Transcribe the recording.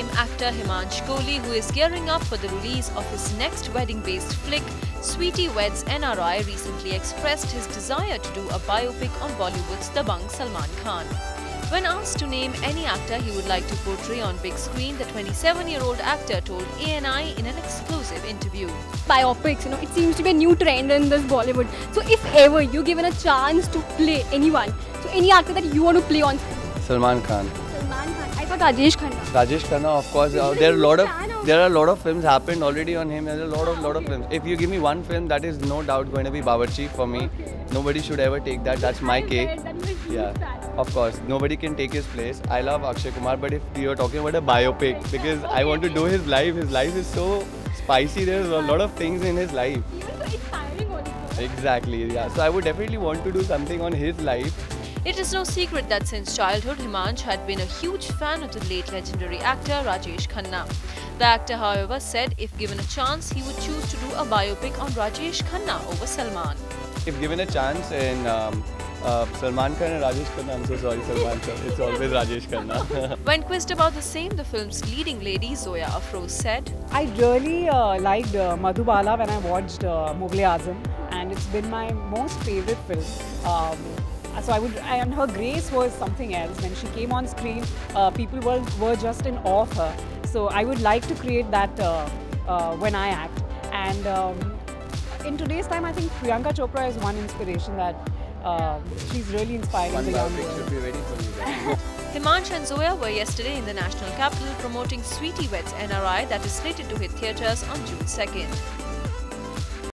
fame actor Himansh Kohli, who is gearing up for the release of his next wedding-based flick, Sweetie Weds NRI, recently expressed his desire to do a biopic on Bollywood's Dabangg Salman Khan. When asked to name any actor he would like to portray on big screen, the 27-year-old actor told ANI in an exclusive interview. Biopics, it seems to be a new trend in this Bollywood. So if ever you're given a chance to play anyone, so any actor that you want to play on screen? Salman Khan. Salman Khan. I thought Rajesh Khanna. Rajesh Khanna, of course. There are a lot of films happened already on him. There's a lot of films. If you give me one film, that is no doubt going to be Bawarchi for me. Okay. Nobody should ever take that. That's my cake. Yeah, of course. Nobody can take his place. I love Akshay Kumar, but if you're talking about a biopic, because I want to do his life is so spicy. There's a lot of things in his life. Even so inspiring also. Exactly. Yeah. So I would definitely want to do something on his life. It is no secret that since childhood, Himansh had been a huge fan of the late legendary actor Rajesh Khanna. The actor, however, said if given a chance, he would choose to do a biopic on Rajesh Khanna over Salman. If given a chance in Salman Khan and Rajesh Khanna, I'm so sorry Salman Khan, it's always Rajesh Khanna. When quizzed about the same, the film's leading lady Zoya Afroz said, I really liked Madhubala when I watched Mughal-e-Azam, and it's been my most favorite film. So and her grace was something else. When she came on screen, people were just in awe of her. So I would like to create that when I act. And in today's time, I think Priyanka Chopra is one inspiration that she's really inspiring the young girl. Should be ready for you guys. Himansh and Zoya were yesterday in the national capital promoting Sweetie Weds NRI that is slated to hit theatres on June 2nd.